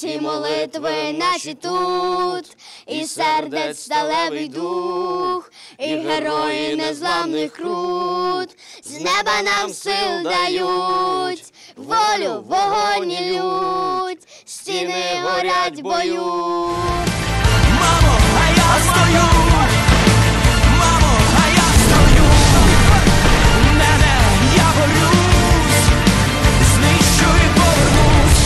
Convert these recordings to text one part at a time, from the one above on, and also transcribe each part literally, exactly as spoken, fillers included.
Всі молитви наші тут, і сердець сталевий дух, і герої незламних крут з неба нам сил дають, волю, вогонь і лють, стіни горять, боють. Мамо, а я стою, мамо, а я стою, мене, я борюсь, знищу і повернусь.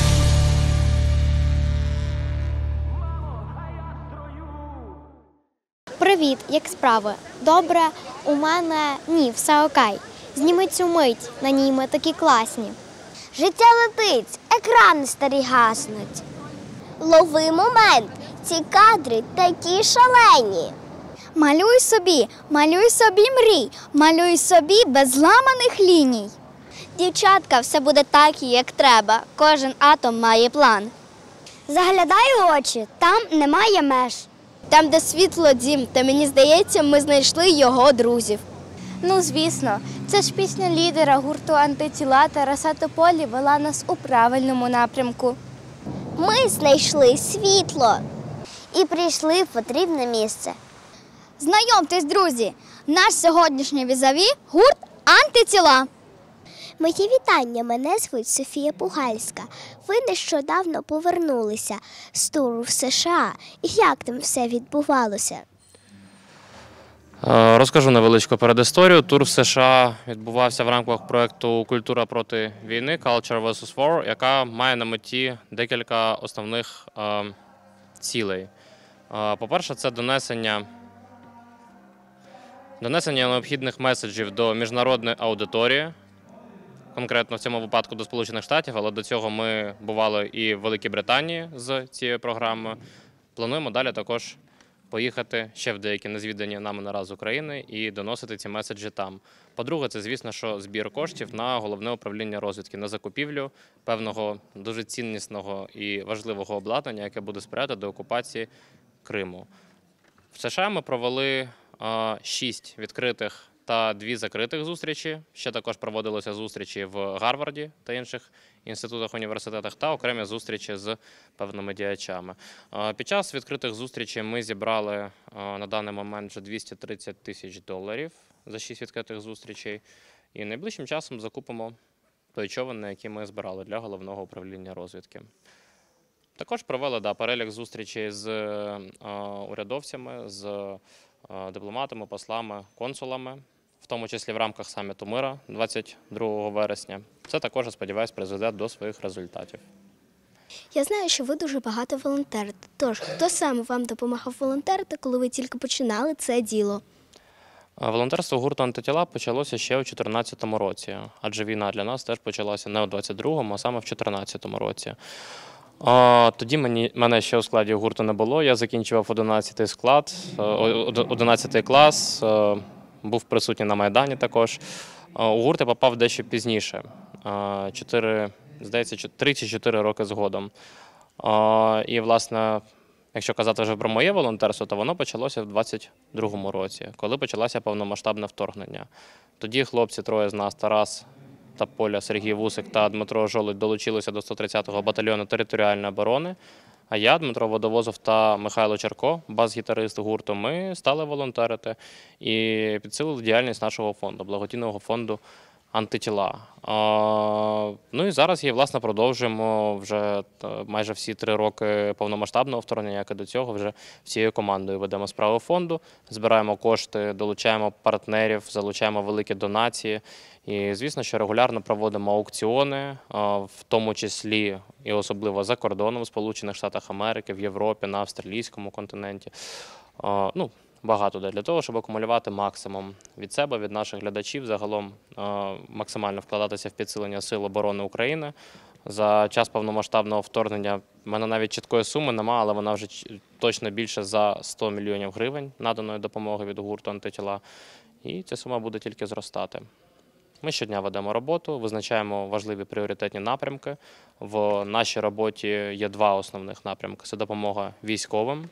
Мамо, а я строю. Привіт, як справи? Добре, у мене ні, все окей. Зніми цю мить, на ній ми такі класні. Життя летить, екрани старі гаснуть. Лови момент, ці кадри такі шалені. Малюй собі, малюй собі мрій, малюй собі без зламаних ліній. Дівчатка, все буде так, як треба. Кожен атом має план. Заглядай у очі, там немає меж. Там, де світло дім, та мені здається, ми знайшли його друзів. Ну, звісно, це ж пісня лідера гурту «Антитіла» Тараса Тополі вела нас у правильному напрямку. Ми знайшли світло і прийшли в потрібне місце. Знайомтесь, друзі, наш сьогоднішній візаві – гурт «Антитіла». Мої вітання, мене звуть Софія Пугальська. Ви нещодавно повернулися з туру в США. Як там все відбувалося? Розкажу невеличку передісторію. Тур в США відбувався в рамках проєкту «Культура проти війни» Culture versus War, яка має на меті декілька основних е, цілей. Е, по-перше, це донесення, донесення необхідних меседжів до міжнародної аудиторії, конкретно в цьому випадку до Сполучених Штатів, але до цього ми бували і в Великій Британії з цією програмою. Плануємо далі також поїхати ще в деякі незвідані нами наразі України і доносити ці меседжі там. По-друге, це, звісно, що збір коштів на Головне управління розвідки, на закупівлю певного дуже ціннісного і важливого обладнання, яке буде сприяти до окупації Криму. В США ми провели а, шість відкритих та дві закритих зустрічі. Ще також проводилися зустрічі в Гарварді та інших інститутах, університетах та окремі зустрічі з певними діячами. Під час відкритих зустрічей ми зібрали на даний момент вже двісті тридцять тисяч доларів за шість відкритих зустрічей. І найближчим часом закупимо той човен, на який ми збирали для Головного управління розвідки. Також провели да, перелік зустрічей з урядовцями, з дипломатами, послами, консулами, в тому числі в рамках саміту мира двадцять другого вересня. Це також, я сподіваюся, призведе до своїх результатів. Я знаю, що ви дуже багато волонтерите. Тож, хто саме вам допомагав волонтерити, коли ви тільки починали це діло? Волонтерство гурту «Антитіла» почалося ще у дві тисячі чотирнадцятому році, адже війна для нас теж почалася не у двадцять другому, а саме в дві тисячі чотирнадцятому році. Тоді мені, мене ще у складі гурту не було, я закінчував одинадцятий склад, одинадцятий клас, був присутній на Майдані також. У гурт я попав дещо пізніше, чотири, здається, три чи чотири роки згодом. І, власне, якщо казати вже про моє волонтерство, то воно почалося в двадцять другому році, коли почалося повномасштабне вторгнення. Тоді хлопці, троє з нас, Тарас та Поля, Сергій Вусик та Дмитро Жолудь долучилися до сто тридцятого батальйону територіальної оборони, а я, Дмитро Водовозов та Михайло Черко, бас-гітарист гурту, ми стали волонтерити і підсилили діяльність нашого фонду, благодійного фонду «Антитіла». Ну і зараз її, власне, продовжуємо вже майже всі три роки повномасштабного вторгнення, як і до цього, вже всією командою ведемо справи фонду, збираємо кошти, долучаємо партнерів, залучаємо великі донації. І, звісно, що регулярно проводимо аукціони, в тому числі і особливо за кордоном, в Сполучених Штатах Америки, в Європі, на австралійському континенті. Ну, багато де для того, щоб акумулювати максимум від себе, від наших глядачів, загалом максимально вкладатися в підсилення Сил оборони України. За час повномасштабного вторгнення в мене навіть чіткої суми немає, але вона вже точно більше за сто мільйонів гривень наданої допомоги від гурту «Антитіла». І ця сума буде тільки зростати. Ми щодня ведемо роботу, визначаємо важливі пріоритетні напрямки. В нашій роботі є два основних напрямки – це допомога військовим.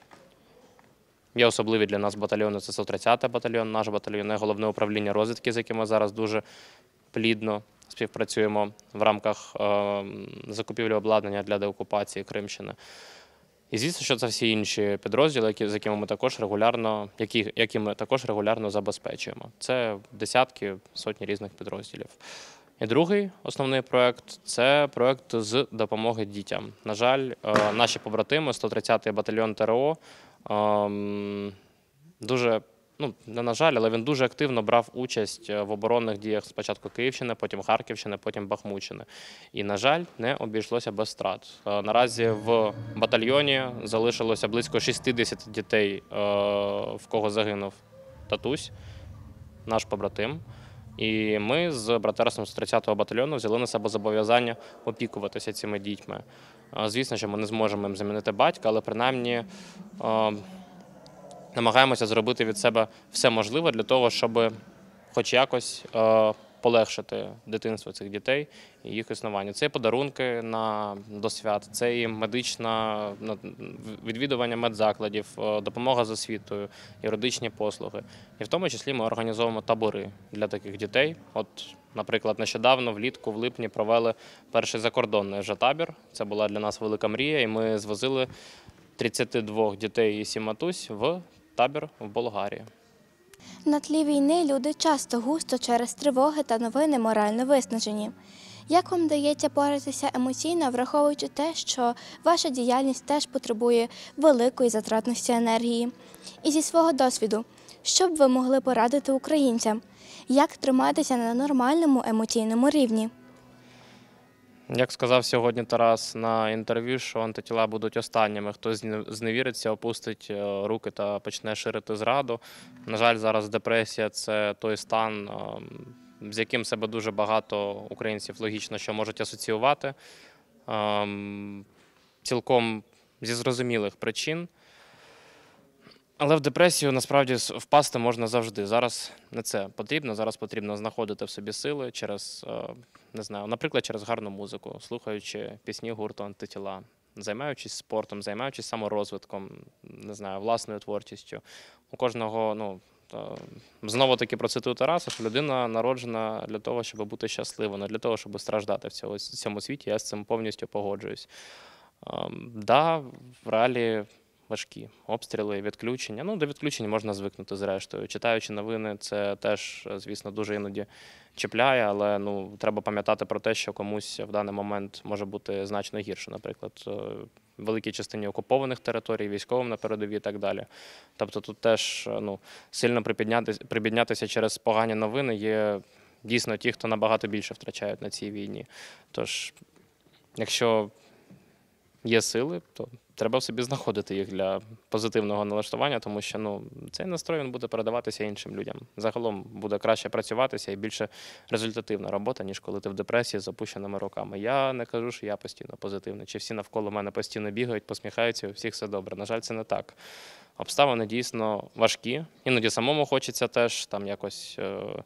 Є особливі для нас батальйони – це сто тридцятий батальйон, наш батальйон, Головне управління розвідки, з яким ми зараз дуже плідно співпрацюємо в рамках е, закупівлі обладнання для деокупації Кримщини. І звісно, що це всі інші підрозділи, які, з якими ми також регулярно, які, які ми також регулярно забезпечуємо. Це десятки, сотні різних підрозділів. І другий основний проєкт – це проєкт з допомоги дітям. На жаль, е, наші побратими, сто тридцятий батальйон ТРО, е, дуже, ну не на жаль, але він дуже активно брав участь в оборонних діях спочатку Київщини, потім Харківщини, потім Бахмутщини. І, на жаль, не обійшлося без втрат. Е, Наразі в батальйоні залишилося близько шістдесят дітей, е, в кого загинув татусь, наш побратим. І ми з братерством сто тридцятого батальйону взяли на себе зобов'язання опікуватися цими дітьми. Е, Звісно, що ми не зможемо їм замінити батька, але принаймні е, намагаємося зробити від себе все можливе для того, щоб хоч якось е, полегшити дитинство цих дітей і їх існування. Це і подарунки на, до свят, це і медична, відвідування медзакладів, е, допомога з освітою, юридичні послуги. І в тому числі ми організовуємо табори для таких дітей. От, наприклад, нещодавно, влітку, в липні, провели перший закордонний вже табір. Це була для нас велика мрія, і ми звозили тридцять два дітей і сім матусь в табір в Болгарії. На тлі війни люди часто густо через тривоги та новини морально виснажені. Як вам вдається поратися емоційно, враховуючи те, що ваша діяльність теж потребує великої затратності енергії? І зі свого досвіду, що б ви могли порадити українцям? Як триматися на нормальному емоційному рівні? Як сказав сьогодні Тарас на інтерв'ю, що антитіла будуть останніми, хто зневіриться, опустить руки та почне ширити зраду. На жаль, зараз депресія – це той стан, з яким себе дуже багато українців логічно, що можуть асоціювати. Цілком зі зрозумілих причин. Але в депресію насправді впасти можна завжди. Зараз не це потрібно, зараз потрібно знаходити в собі сили через, не знаю, наприклад, через гарну музику, слухаючи пісні гурту «Антитіла», займаючись спортом, займаючись саморозвитком, не знаю, власною творчістю. У кожного, ну, знову-таки процитую Тараса, що людина народжена для того, щоб бути щасливою, не для того, щоб страждати в цьому, в цьому світі. Я з цим повністю погоджуюсь. Да, в реалії важкі обстріли, відключення. Ну, до відключень можна звикнути зрештою. Читаючи новини, це теж, звісно, дуже іноді чіпляє, але ну, треба пам'ятати про те, що комусь в даний момент може бути значно гірше. Наприклад, в великій частині окупованих територій, військовим на передовій і так далі. Тобто тут теж ну, сильно припіднятися, припіднятися через погані новини є дійсно ті, хто набагато більше втрачають на цій війні. Тож, якщо є сили, то треба в собі знаходити їх для позитивного налаштування, тому що ну, цей настрой він буде передаватися іншим людям. Загалом буде краще працюватися і більше результативна робота, ніж коли ти в депресії з опущеними руками. Я не кажу, що я постійно позитивний, чи всі навколо мене постійно бігають, посміхаються, у всіх все добре. На жаль, це не так. Обставини дійсно важкі. Іноді самому хочеться теж там якось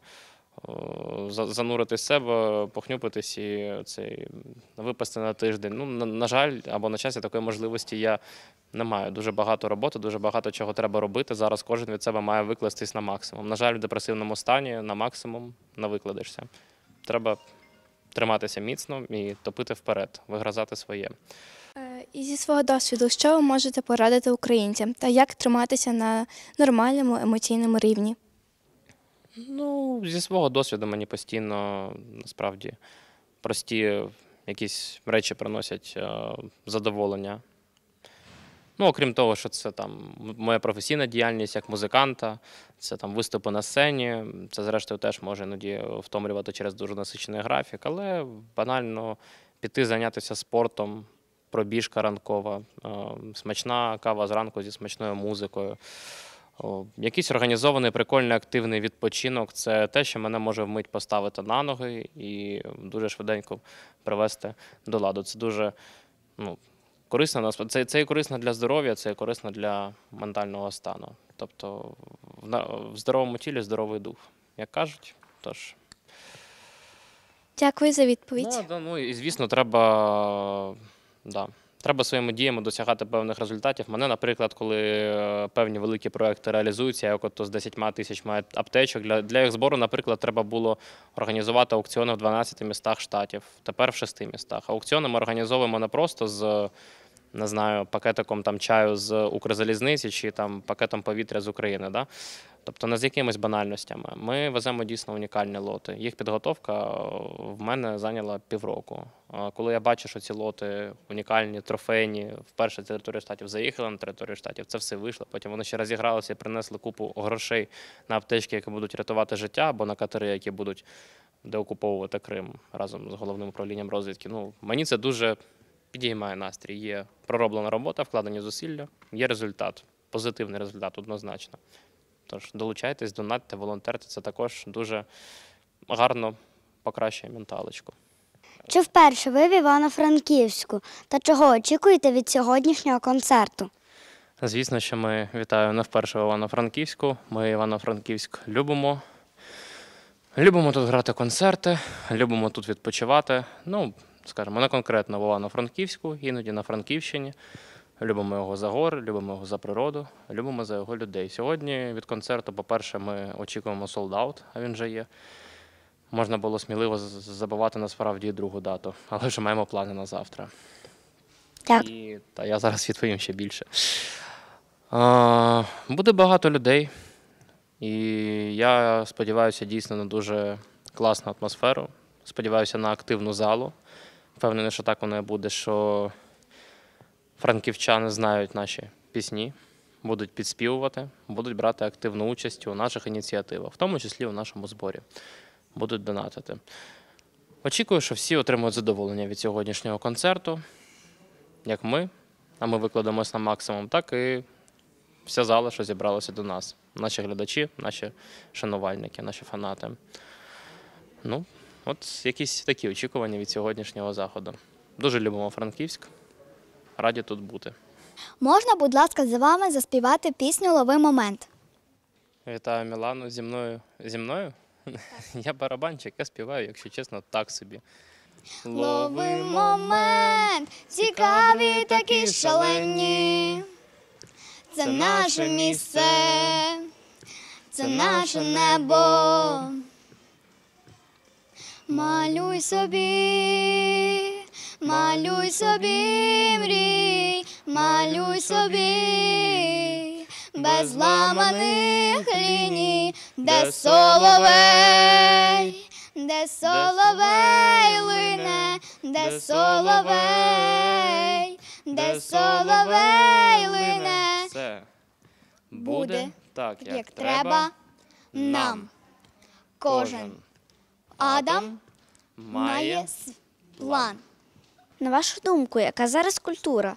занурити з себе, похнюпитись і цей, випасти на тиждень. Ну, на, на жаль, або на часі такої можливості я не маю. Дуже багато роботи, дуже багато чого треба робити. Зараз кожен від себе має викластись на максимум. На жаль, в депресивному стані на максимум не викладешся. Треба триматися міцно і топити вперед, вигризати своє. І зі свого досвіду, що ви можете порадити українцям та як триматися на нормальному емоційному рівні? Ну, зі свого досвіду мені постійно, насправді, прості якісь речі приносять е, задоволення. Ну, окрім того, що це там моя професійна діяльність як музиканта, це там виступи на сцені, це зрештою теж може іноді втомлювати через дуже насичений графік, але банально піти зайнятися спортом, пробіжка ранкова, е, смачна кава зранку зі смачною музикою. О, якийсь організований, прикольний, активний відпочинок – це те, що мене може вмить поставити на ноги і дуже швиденько привести до ладу. Це дуже ну, корисно, це, це і корисно для здоров'я, це і корисно для ментального стану. Тобто в, в здоровому тілі здоровий дух, як кажуть. Тож. Дякую за відповідь. Ну, да, ну і звісно, треба, да, Треба своїми діями досягати певних результатів. Мене, наприклад, коли е, певні великі проекти реалізуються, як от з десятьма тисячами аптечок, для, для їх збору, наприклад, треба було організувати аукціони в дванадцяти містах штатів, тепер в шести містах. Аукціони ми організовуємо не просто з, не знаю, пакетиком там чаю з Укрзалізниці чи там пакетом повітря з України, да? Тобто не з якимись банальностями. Ми веземо дійсно унікальні лоти. Їх підготовка в мене зайняла півроку. Коли я бачу, що ці лоти унікальні, трофейні, вперше з території штатів заїхали на територію штатів, це все вийшло. Потім вони ще розігралися і принесли купу грошей на аптечки, які будуть рятувати життя, або на катери, які будуть деокуповувати Крим разом з головним управлінням розвідки. Ну, мені це дуже підіймає настрій. Є пророблена робота, вкладені зусилля, є результат, позитивний результат однозначно. Тож долучайтесь, донатьте, волонтерте, це також дуже гарно покращує менталочку. Чи вперше ви в Івано-Франківську? Та чого очікуєте від сьогоднішнього концерту? Звісно, що ми вітаю не вперше в Івано-Франківську. Ми Івано-Франківськ любимо. Любимо тут грати концерти, любимо тут відпочивати. Ну, скажімо, не конкретно в Івано-Франківську, іноді на Франківщині. Любимо його за гори, любимо його за природу, любимо за його людей. Сьогодні від концерту, по-перше, ми очікуємо солд-аут, а він вже є. Можна було сміливо забивати насправді і другу дату, але вже маємо плани на завтра. Так. І та я зараз відповім ще більше. А, буде багато людей, і я сподіваюся дійсно на дуже класну атмосферу. Сподіваюся на активну залу. Впевнений, що так воно і буде, що франківчани знають наші пісні, будуть підспівувати, будуть брати активну участь у наших ініціативах, в тому числі у нашому зборі. Будуть донатити. Очікую, що всі отримують задоволення від сьогоднішнього концерту, як ми, а ми викладемось на максимум, так і вся зала, що зібралася до нас. Наші глядачі, наші шанувальники, наші фанати. Ну, от якісь такі очікування від сьогоднішнього заходу. Дуже любимо Франківськ, раді тут бути. Можна, будь ласка, за вами заспівати пісню «Лови момент». Вітаю Мілану зі мною. Зі мною? Я барабанчик, я співаю, якщо чесно, так собі. Лови момент, цікаві такі шалені. Це наше місце, це наше небо. Малюй собі, малюй собі мрій, малюй собі, без ламаних ліній, де соловей, де соловей лине, де соловей, де соловей лине. Все Буде так, як, як треба нам. Кожен Адам має с- план. На вашу думку, яка зараз культура?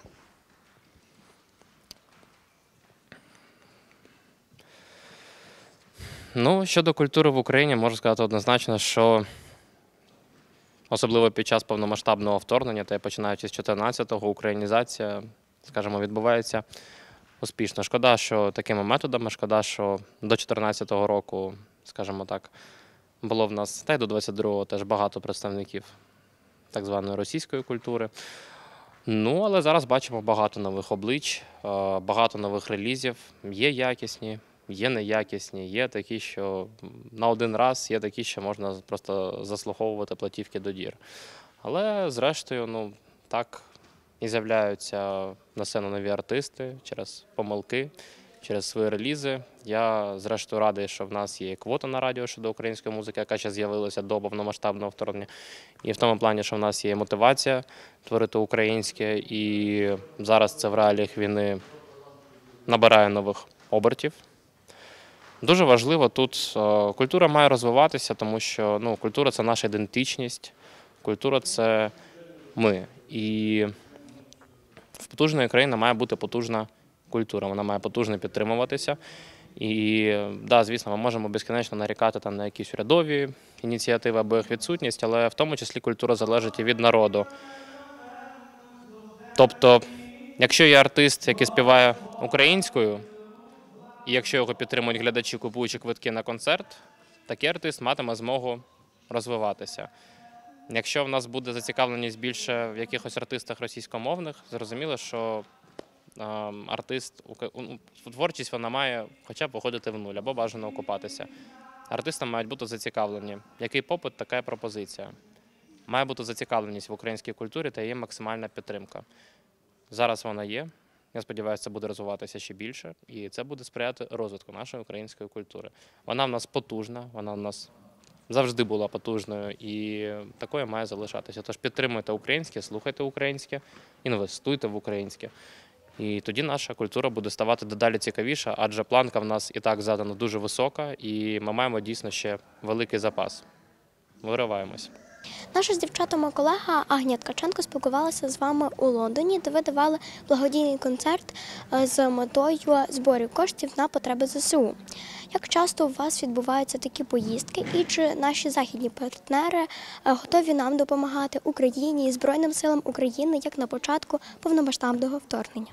Ну, щодо культури в Україні, можу сказати однозначно, що особливо під час повномасштабного вторгнення, та й починаючи з чотирнадцятого, українізація, скажімо, відбувається успішно. Шкода, що такими методами, шкода, що до чотирнадцятого року, скажімо так, було в нас, та й до двадцять другого теж багато представників так званої російської культури. Ну, але зараз бачимо багато нових облич, е, багато нових релізів, є якісні, є неякісні, є такі, що на один раз, є такі, що можна просто заслуховувати платівки до дір. Але зрештою, ну, так і з'являються на сцену нові артисти через помилки, через свої релізи. Я, зрештою, радий, що в нас є квота на радіо щодо української музики, яка ще з'явилася до повномасштабного вторгнення. І в тому плані, що в нас є мотивація творити українське, і зараз це в реаліях війни набирає нових обертів. Дуже важливо тут, е, культура має розвиватися, тому що ну, культура – це наша ідентичність, культура – це ми. І в потужної країни має бути потужна культура, вона має потужно підтримуватися. І, да, звісно, ми можемо безкінечно нарікати там на якісь урядові ініціативи або їх відсутність, але в тому числі культура залежить і від народу. Тобто, якщо є артист, який співає українською, і якщо його підтримують глядачі, купуючи квитки на концерт, такий артист матиме змогу розвиватися. Якщо в нас буде зацікавленість більше в якихось артистах російськомовних, зрозуміло, що е, артист, ука- ну, творчість вона має хоча б виходити в нуль або бажано окупатися. Артисти мають бути зацікавлені. Який попит, така і пропозиція. Має бути зацікавленість в українській культурі та є максимальна підтримка. Зараз вона є. Я сподіваюся, це буде розвиватися ще більше, і це буде сприяти розвитку нашої української культури. Вона в нас потужна, вона в нас завжди була потужною і такою має залишатися. Тож підтримуйте українське, слухайте українське, інвестуйте в українське. І тоді наша культура буде ставати дедалі цікавіша, адже планка в нас і так задана дуже висока, і ми маємо дійсно ще великий запас. Вириваємось. Наша з дівчатами колега Агнія Ткаченко спілкувалася з вами у Лондоні, де ви давали благодійний концерт е, з метою збору коштів на потреби ЗСУ. Як часто у вас відбуваються такі поїздки і чи наші західні партнери е, готові нам допомагати Україні і Збройним силам України як на початку повномасштабного вторгнення?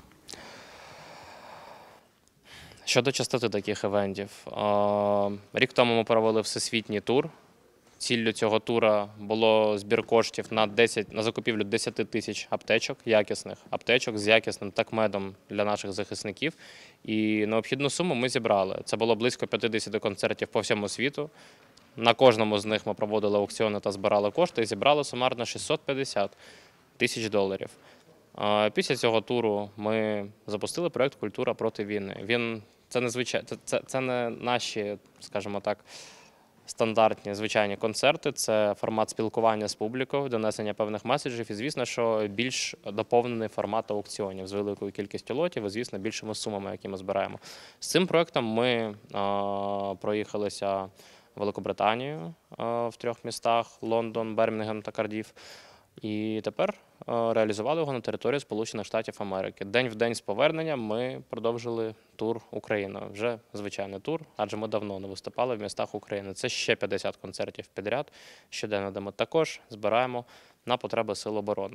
Щодо частоти таких івентів, е, рік тому ми провели всесвітній тур. Ціллю цього тура було збір коштів на десять на закупівлю десять тисяч аптечок, якісних аптечок з якісним такмедом для наших захисників. І необхідну суму ми зібрали. Це було близько п'ятдесят концертів по всьому світу. На кожному з них ми проводили аукціони та збирали кошти і зібрали сумарно шістсот п'ятдесят тисяч доларів. А після цього туру ми запустили проєкт «Культура проти війни». Він це не звичай, це, це, це не наші, скажімо так, стандартні, звичайні концерти, це формат спілкування з публікою, донесення певних меседжів і, звісно, що більш доповнений формат аукціонів з великою кількістю лотів і, звісно, більшими сумами, які ми збираємо. З цим проєктом ми а, проїхалися в Великобританію а, в трьох містах – Лондон, Бірмінгем та Кардіф. І тепер а, реалізували його на території Сполучених Штатів Америки. День в день з повернення ми продовжили тур Україною. Вже звичайний тур, адже ми давно не виступали в містах України. Це ще п'ятдесят концертів підряд щоденно, де ми також збираємо на потреби Сил оборони.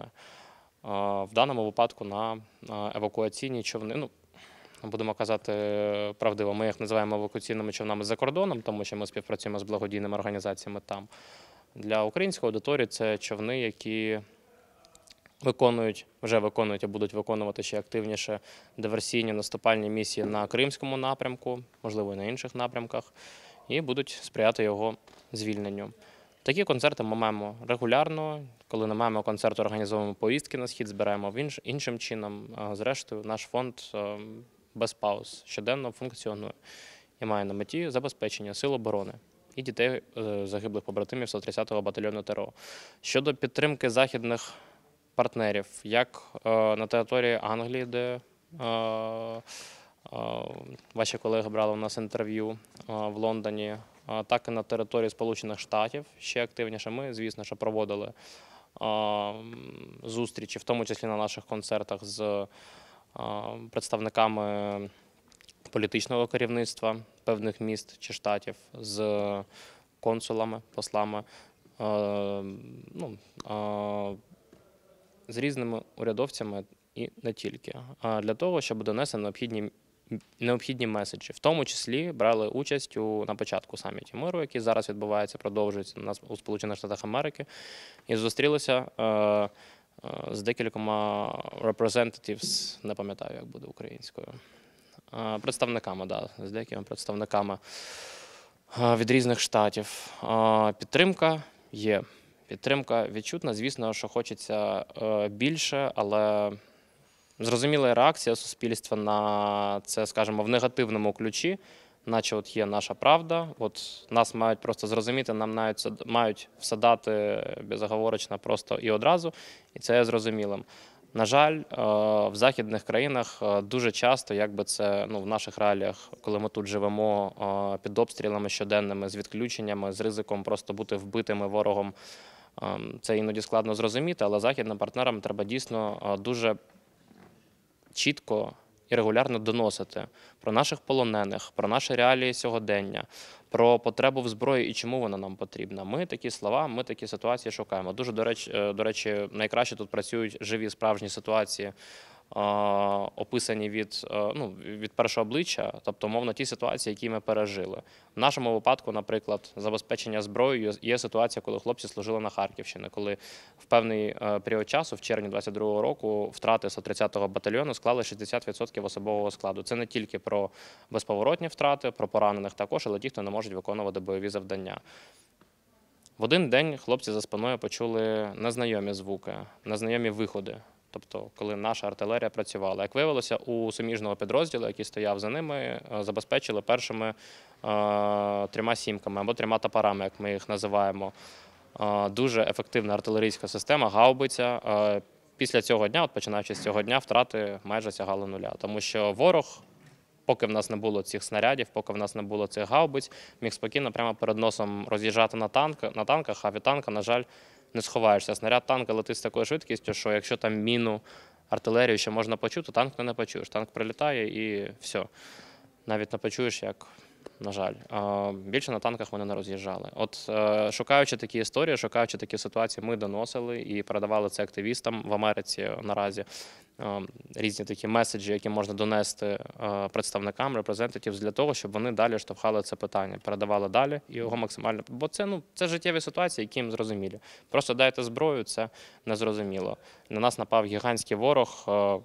А, в даному випадку на а, евакуаційні човни, ну, будемо казати правдиво, ми їх називаємо евакуаційними човнами за кордоном, тому що ми співпрацюємо з благодійними організаціями там. Для української аудиторії це човни, які виконують, вже виконують і будуть виконувати ще активніше диверсійні наступальні місії на Кримському напрямку, можливо, і на інших напрямках, і будуть сприяти його звільненню. Такі концерти ми маємо регулярно. Коли не маємо концерту, організовуємо поїздки на схід, збираємо інш, іншим чином. А зрештою, наш фонд без пауз щоденно функціонує і має на меті забезпечення Сил оборони і дітей загиблих побратимів сто тридцятого батальйону ТРО. Щодо підтримки західних партнерів, як на території Англії, де ваші колеги брали у нас інтерв'ю в Лондоні, так і на території Сполучених Штатів, ще активніше. Ми, звісно, що проводили зустрічі, в тому числі на наших концертах, з представниками політичного керівництва певних міст чи штатів, з консулами, послами, ну, з різними урядовцями і не тільки, а для того, щоб донести необхідні, необхідні меседжі. В тому числі брали участь у, на початку саміті миру, який зараз відбувається, продовжується у нас у Сполучених Штатах Америки, і зустрілися е, е, з декількома representatives, не пам'ятаю, як буде українською, е, представниками, да, з деякими представниками е, від різних штатів. Е, підтримка є. Підтримка відчутна, звісно, що хочеться е, більше, але зрозуміла реакція суспільства на це, скажімо, в негативному ключі, наче от є наша правда, от нас мають просто зрозуміти, нам навіть мають всадати безоговорочно просто і одразу, і це є зрозумілим. На жаль, в західних країнах дуже часто, якби це ну, в наших реаліях, коли ми тут живемо під обстрілами щоденними, з відключеннями, з ризиком просто бути вбитими ворогом, це іноді складно зрозуміти, але західним партнерам треба дійсно дуже чітко і регулярно доносити про наших полонених, про наші реалії сьогодення, про потребу в зброї і чому вона нам потрібна. Ми такі слова, ми такі ситуації шукаємо. Дуже, до речі, до речі, найкраще тут працюють живі справжні ситуації описані від, ну, від першого обличчя, тобто, мовно, ті ситуації, які ми пережили. В нашому випадку, наприклад, забезпечення зброєю є ситуація, коли хлопці служили на Харківщині, коли в певний період часу, в червні двадцять другого року, втрати сто тридцятого батальйону склали шістдесят відсотків особового складу. Це не тільки про безповоротні втрати, про поранених також, але ті, хто не можуть виконувати бойові завдання. В один день хлопці за спиною почули незнайомі звуки, незнайомі виходи. Тобто, коли наша артилерія працювала. Як виявилося, у суміжного підрозділу, який стояв за ними, забезпечили першими е, трьома сімками або трьома топорами, як ми їх називаємо. Е, дуже ефективна артилерійська система, гаубиця. Е, після цього дня, от починаючи з цього дня, втрати майже сягали нуля. Тому що ворог, поки в нас не було цих снарядів, поки в нас не було цих гаубиць, міг спокійно прямо перед носом роз'їжджати на, танк, на танках, а від танка, на жаль, не сховаєшся. Снаряд танка летить з такою швидкістю, що якщо там міну, артилерію ще можна почути, танк не почуєш. Танк прилітає і все. Навіть не почуєш, як, на жаль. Більше на танках вони не роз'їжджали. От шукаючи такі історії, шукаючи такі ситуації, ми доносили і передавали це активістам в Америці наразі. Різні такі меседжі, які можна донести представникам, репрезентативам, для того, щоб вони далі штовхали це питання, передавали далі і його максимально. Бо це, ну, це життєві ситуації, які їм зрозумілі. Просто дайте зброю, це незрозуміло. На нас напав гігантський ворог,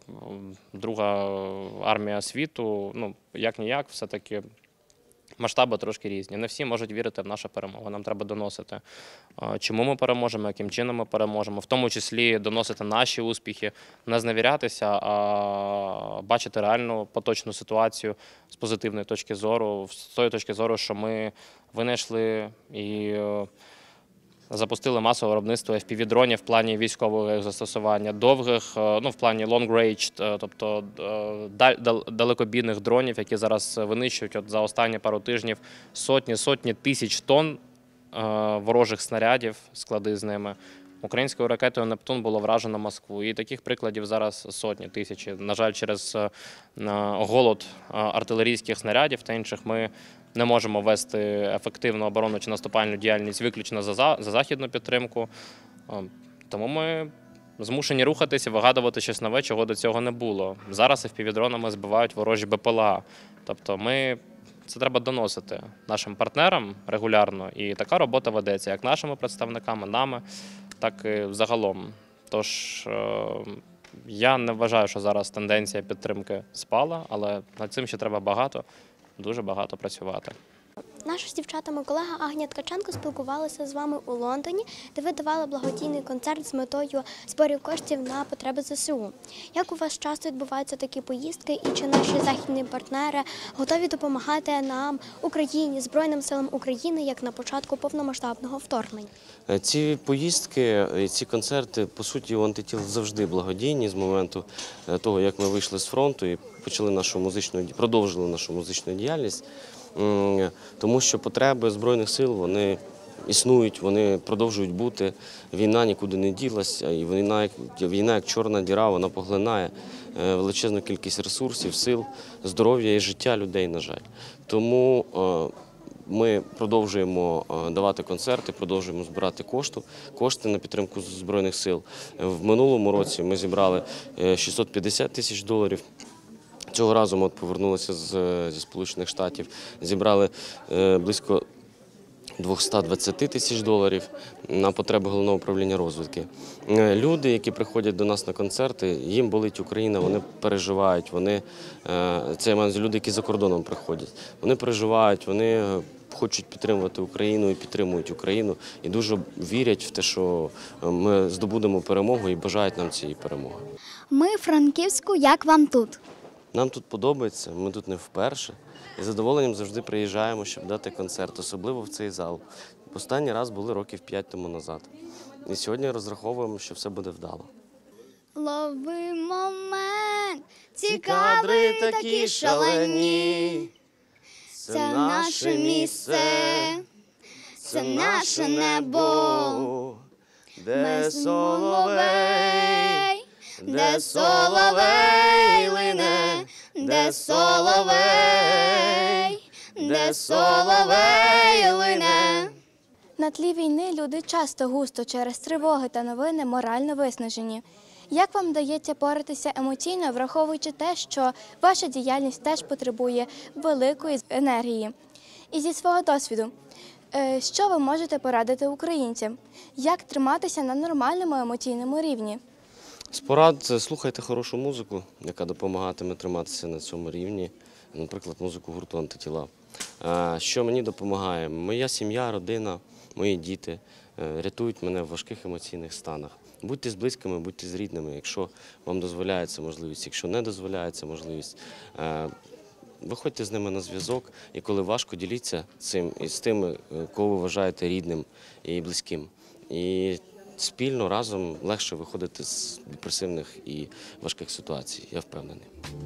друга армія світу, ну, як-ніяк, все-таки масштаби трошки різні. Не всі можуть вірити в нашу перемогу. Нам треба доносити, чому ми переможемо, яким чином ми переможемо. В тому числі доносити наші успіхи, не зневірятися, а бачити реальну поточну ситуацію з позитивної точки зору, з тої точки зору, що ми винайшли і запустили масове виробництво еф пі ві-дронів в плані військового їх застосування, довгих, ну, в плані long-range, тобто далекобійних дронів, які зараз винищують от за останні пару тижнів сотні, сотні тисяч тонн ворожих снарядів, склади з ними. Українською ракетою «Нептун» було вражено Москву. І таких прикладів зараз сотні, тисячі. На жаль, через голод артилерійських снарядів та інших ми не можемо вести ефективну оборонну чи наступальну діяльність виключно за, за західну підтримку. Тому ми змушені рухатися, вигадувати щось нове, чого до цього не було. Зараз еф пі ві-дронами збивають ворожі бе пе ел а. Тобто ми, це треба доносити нашим партнерам регулярно. І така робота ведеться як нашими представниками, нами, так і загалом. Тож я не вважаю, що зараз тенденція підтримки спала, але над цим ще треба багато, дуже багато працювати. Наша з дівчатами колега Агнія Ткаченко спілкувалася з вами у Лондоні, де ви давали благодійний концерт з метою зборів коштів на потреби зе се у. Як у вас часто відбуваються такі поїздки і чи наші західні партнери готові допомагати нам, Україні, Збройним силам України, як на початку повномасштабного вторгнення? Ці поїздки, ці концерти, по суті, у антитіл завжди благодійні з моменту того, як ми вийшли з фронту і почали нашу музичну, продовжили нашу музичну діяльність. Тому що потреби Збройних сил, вони існують, вони продовжують бути. Війна нікуди не ділася, і війна, війна як чорна діра, вона поглинає величезну кількість ресурсів, сил, здоров'я і життя людей, на жаль. Тому ми продовжуємо давати концерти, продовжуємо збирати кошти, кошти на підтримку Збройних сил. В минулому році ми зібрали шістсот п'ятдесят тисяч доларів. Цього разу ми от повернулися з, зі Сполучених Штатів, зібрали е, близько двісті двадцять тисяч доларів на потреби Головного управління розвідки. Е, люди, які приходять до нас на концерти, їм болить Україна, вони переживають, вони, е, це я маю люди, які за кордоном приходять, вони переживають, вони хочуть підтримувати Україну і підтримують Україну, і дуже вірять в те, що ми здобудемо перемогу і бажають нам цієї перемоги. Ми в Франківську, як вам тут? Нам тут подобається, ми тут не вперше. І з задоволенням завжди приїжджаємо, щоб дати концерт, особливо в цей зал. Останній раз були років п'ять тому назад. І сьогодні розраховуємо, що все буде вдало. Лови момент, Ці кадри такі шалені, це наше місце, це наше небо, де соловей, де соловей лине, де соловей, де соловей лине. На тлі війни люди часто густо через тривоги та новини морально виснажені. Як вам вдається поратися емоційно, враховуючи те, що ваша діяльність теж потребує великої енергії? І зі свого досвіду, е, що ви можете порадити українцям? Як триматися на нормальному емоційному рівні? З порад – слухайте хорошу музику, яка допомагатиме триматися на цьому рівні, наприклад, музику гурту «Антитіла». А що мені допомагає? Моя сім'я, родина, мої діти е, рятують мене в важких емоційних станах. Будьте з близькими, будьте з рідними, якщо вам дозволяється можливість, якщо не дозволяється можливість, е, виходьте з ними на зв'язок, і коли важко, діліться цим і з тими, кого ви вважаєте рідним і близьким. І спільно, разом легше виходити з депресивних і важких ситуацій, я впевнений.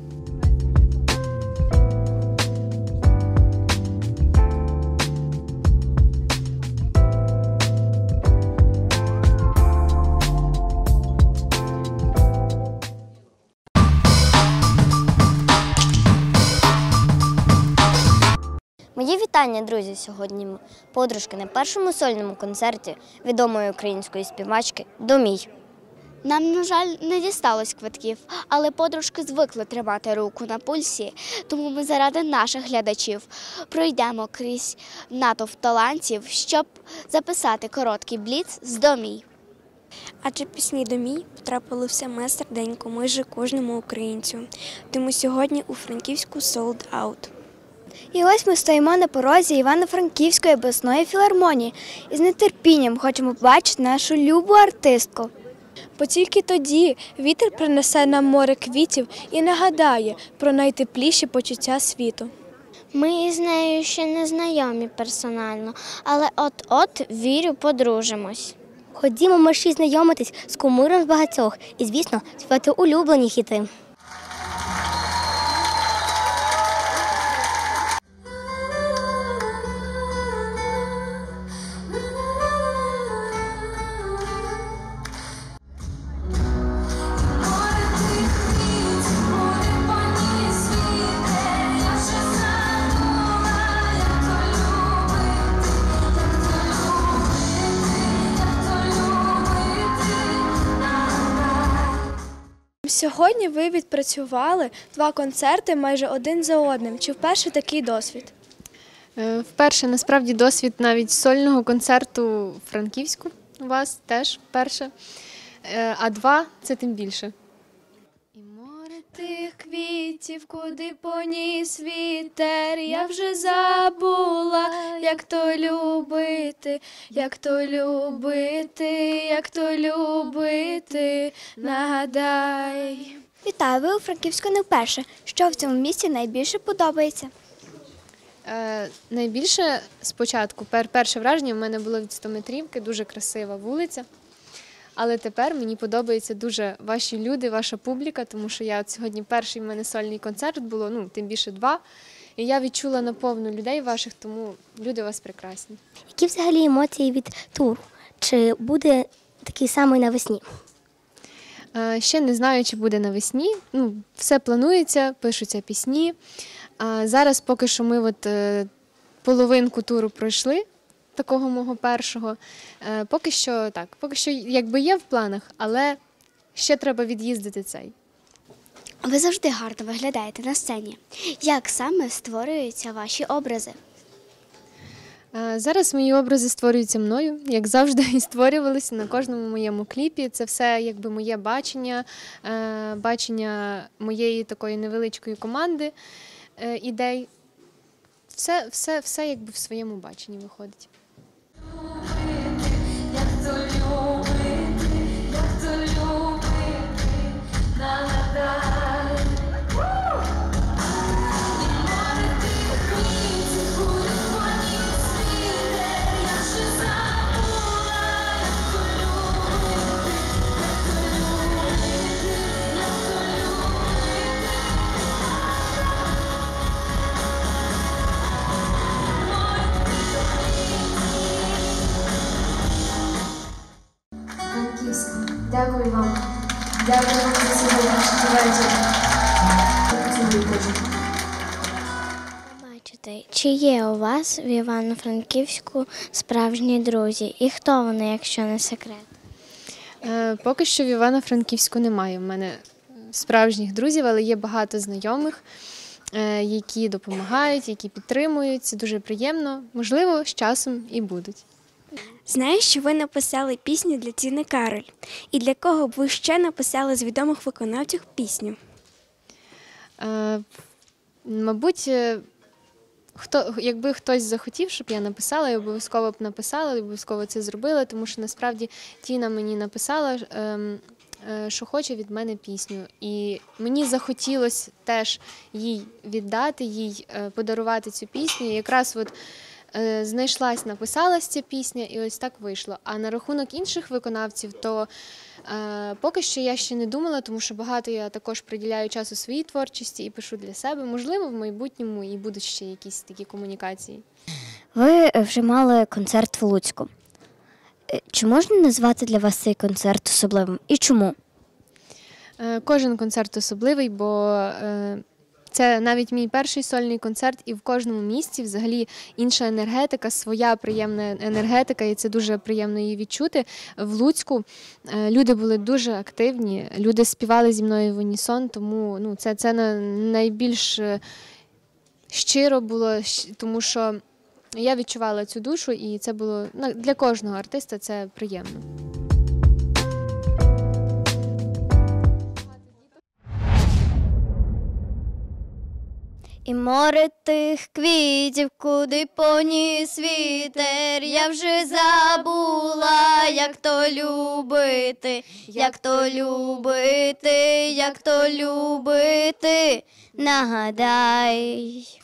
Мої вітання, друзі, сьогодні ми подружки на першому сольному концерті відомої української співачки «Домій». Нам, на жаль, не дісталось квитків, але подружки звикли тримати руку на пульсі, тому ми заради наших глядачів пройдемо крізь натовп талантів, щоб записати короткий бліц з «Домій». Адже пісні «Домій» потрапили в саме серденько майже кожному українцю. Тому сьогодні у Франківську «Sold Out». І ось ми стоїмо на порозі Івано-Франківської обласної філармонії і з нетерпінням хочемо побачити нашу любу артистку. Бо тільки тоді вітер принесе нам море квітів і нагадає про найтепліші почуття світу. Ми із нею ще не знайомі персонально, але от-от, вірю, подружимось. Ходімо мерщій знайомитись з кумиром з багатьох і, звісно, співати улюблені хіти. Сьогодні ви відпрацювали два концерти майже один за одним. Чи вперше такий досвід? Е, Вперше, насправді, досвід навіть сольного концерту в Франківську у вас теж вперше, Е, а два – це тим більше. І море тих квітів, куди поніс вітер, я вже забула, як то любити, як то любити, як то любити, нагадай. Вітаю, ви у Франківську не вперше. Що в цьому місці найбільше подобається? Е, Найбільше спочатку, пер, перше враження в мене було від стометрівки, дуже красива вулиця. Але тепер мені подобаються дуже ваші люди, ваша публіка, тому що я от сьогодні перший в мене сольний концерт було, ну, тим більше два. І я відчула наповну людей ваших, тому люди у вас прекрасні. Які взагалі емоції від туру? Чи буде такий самий навесні? Е, Ще не знаю, чи буде навесні. Ну, все планується, пишуться пісні. А зараз поки що ми от, е, половинку туру пройшли, такого мого першого. Е, Поки що так, поки що якби є в планах, але ще треба від'їздити цей. Ви завжди гарно виглядаєте на сцені. Як саме створюються ваші образи? Е, Зараз мої образи створюються мною, як завжди, і створювалися на кожному моєму кліпі. Це все якби моє бачення, е, бачення моєї такої невеличкої команди е, ідей. Все, все, все якби в своєму баченні виходить. Дякую вам. Дякую вам за сьогоднішній вечір. Бачите, чи є у вас в Івано-Франківську справжні друзі? І хто вони, якщо не секрет? Е, Поки що в Івано-Франківську немає в мене справжніх друзів, але є багато знайомих, е, які допомагають, які підтримують. Це дуже приємно. Можливо, з часом і будуть. Знаю, що ви написали пісню для Тіни Кароль. І для кого б ви ще написали з відомих виконавців пісню? Е, Мабуть, е, хто, якби хтось захотів, щоб я написала, я обов'язково б написала, і обов'язково це зробила, тому що насправді Тіна мені написала, ем, е, що хоче від мене пісню. І мені захотілося теж їй віддати, їй е, подарувати цю пісню. І якраз от е, знайшлась, написалась ця пісня, і ось так вийшло. А на рахунок інших виконавців, то Е, поки що я ще не думала, тому що багато я також приділяю часу своїй творчості і пишу для себе. Можливо, в майбутньому і будуть ще якісь такі комунікації. Ви вже мали концерт в Луцьку. Е, Чи можна назвати для вас цей концерт особливим? І чому? Е, Кожен концерт особливий, бо е, це навіть мій перший сольний концерт, і в кожному місці взагалі інша енергетика, своя приємна енергетика, і це дуже приємно її відчути. В Луцьку е, люди були дуже активні, люди співали зі мною в унісон, тому ну, це, це на- найбільш е, щиро було, щ- тому що я відчувала цю душу, і це було ну, для кожного артиста це приємно. І море тих квітів, куди поніс вітер, я вже забула, як то любити, як то любити, як то любити, нагадай.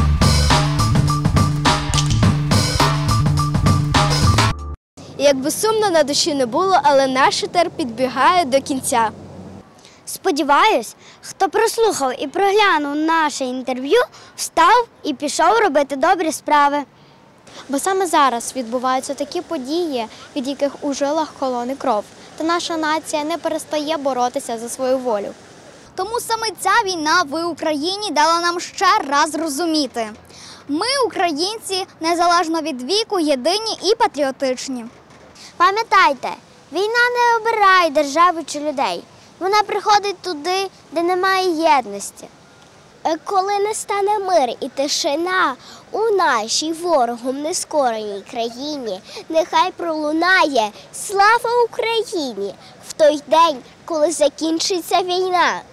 Як би сумно на душі не було, але наш етер підбігає до кінця. Сподіваюсь, хто прослухав і проглянув наше інтерв'ю, встав і пішов робити добрі справи. Бо саме зараз відбуваються такі події, від яких у жилах холоне кров. Та наша нація не перестає боротися за свою волю. Тому саме ця війна в Україні дала нам ще раз розуміти. Ми, українці, незалежно від віку, єдині і патріотичні. Пам'ятайте, війна не обирає держави чи людей. Вона приходить туди, де немає єдності. Коли не стане мир і тишина у нашій ворогом нескореній країні, нехай пролунає «Слава Україні!» в той день, коли закінчиться війна.